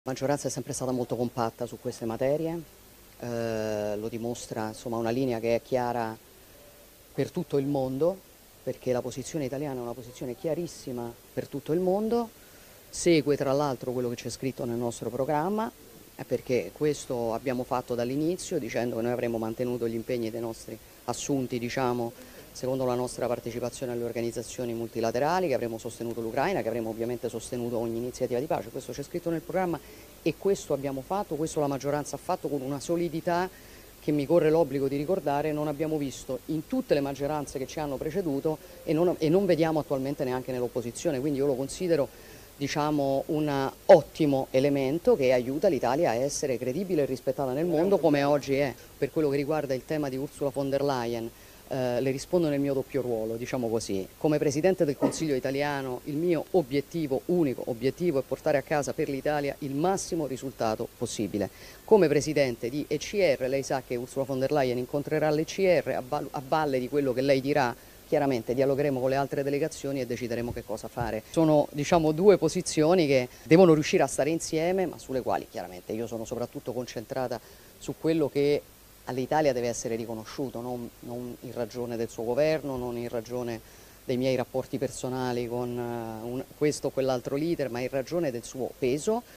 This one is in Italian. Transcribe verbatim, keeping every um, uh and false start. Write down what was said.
La maggioranza è sempre stata molto compatta su queste materie, eh, lo dimostra insomma, una linea che è chiara per tutto il mondo, perché la posizione italiana è una posizione chiarissima per tutto il mondo, segue tra l'altro quello che c'è scritto nel nostro programma, eh, perché questo abbiamo fatto dall'inizio dicendo che noi avremmo mantenuto gli impegni dei nostri assunti, diciamo, secondo la nostra partecipazione alle organizzazioni multilaterali, che avremmo sostenuto l'Ucraina, che avremmo ovviamente sostenuto ogni iniziativa di pace. Questo c'è scritto nel programma e questo abbiamo fatto, questo la maggioranza ha fatto con una solidità che mi corre l'obbligo di ricordare non abbiamo visto in tutte le maggioranze che ci hanno preceduto e non, e non vediamo attualmente neanche nell'opposizione, quindi io lo considero diciamo, un ottimo elemento che aiuta l'Italia a essere credibile e rispettata nel mondo come oggi è. Per quello che riguarda il tema di Ursula von der Leyen, eh, le rispondo nel mio doppio ruolo, diciamo così. Come Presidente del Consiglio italiano il mio obiettivo, unico obiettivo, è portare a casa per l'Italia il massimo risultato possibile. Come Presidente di E C R, lei sa che Ursula von der Leyen incontrerà l'E C R, a, a valle di quello che lei dirà chiaramente dialogheremo con le altre delegazioni e decideremo che cosa fare. Sono diciamo due posizioni che devono riuscire a stare insieme, ma sulle quali chiaramente io sono soprattutto concentrata su quello che all'Italia deve essere riconosciuto, non, non in ragione del suo governo, non in ragione dei miei rapporti personali con uh, un, questo o quell'altro leader, ma in ragione del suo peso